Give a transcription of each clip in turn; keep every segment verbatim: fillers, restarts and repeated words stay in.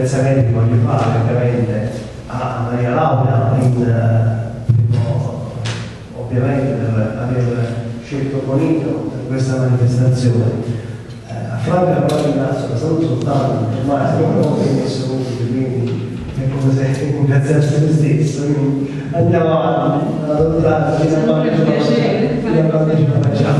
ringraziamenti voglio fare ovviamente a Maria Laura in, primo, ovviamente per aver scelto Bonito per questa manifestazione. Eh, a Franca però ringrazio, la saluto soltanto, ormai siamo molto messo quindi è come se ringraziasse me stesso, quindi andiamo avanti, alla dottorata, fino a quando ce la facciamo,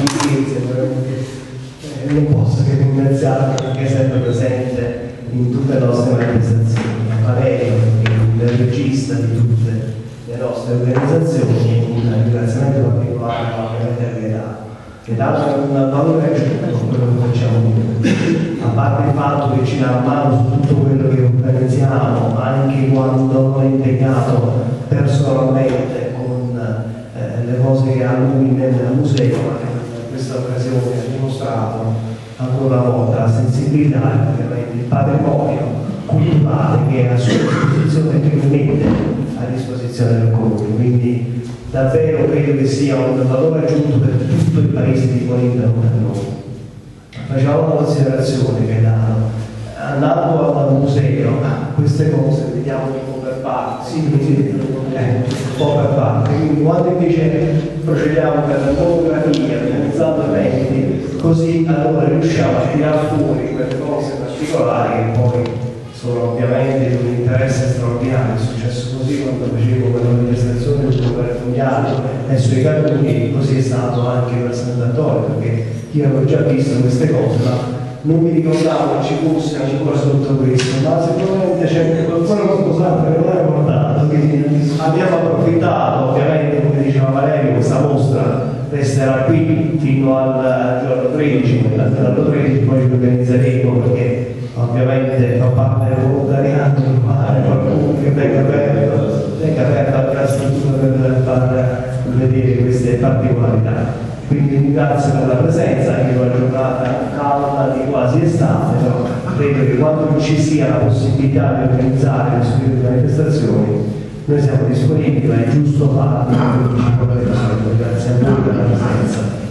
eh, non posso che ringraziarvi perché è sempre presente in tutte le nostre manifestazioni, a Valerio, il regista di tutte le nostre organizzazioni, un ringraziamento particolare ovviamente a Gaetano. Gaetano è un valore aggiunto con quello che facciamo noi, a parte il fatto che ci dà una mano su tutto quello che organizziamo, anche quando non è impegnato personalmente con eh, le cose che ha lui nel museo, ma in questa occasione ha dimostrato ancora una volta la sensibilità e ovviamente il patrimonio culturale che è a sua disposizione e che mette a disposizione del comune. Quindi davvero credo che sia un valore aggiunto per tutto il paese di Bonito e per noi. Facciamo una considerazione che andando al museo queste cose vediamo un po' per parte, sì, sì, eh, un po' per parte, quindi quando invece procediamo per la fotografia, organizzando eventi, così allora riusciamo a tirare fuori quelle cose particolari che poi sono ovviamente di un interesse straordinario. È successo così quando facevo quella manifestazione sul governo mondiale e sui cartoni, così è stato anche per Sant'Antonio, perché io avevo già visto queste cose, ma non mi ricordavo che ci fosse ancora sotto questo, ma sicuramente c'è qualcuno sposato che non è ricordato, quindi abbiamo approfittato, ovviamente come diceva Valerio, questa mostra resterà qui fino al giorno tredici, al tredici poi ci organizzeremo perché ovviamente fa parte del volontariato, fare qualcuno che venga aperto, venga aperta la struttura per far vedere queste particolarità. Quindi ringrazio per la presenza, anche in una giornata calda di quasi estate, però credo che quando ci sia la possibilità di organizzare questo tipo di manifestazioni noi siamo disponibili, ma è giusto farlo. Grazie a voi per la presenza.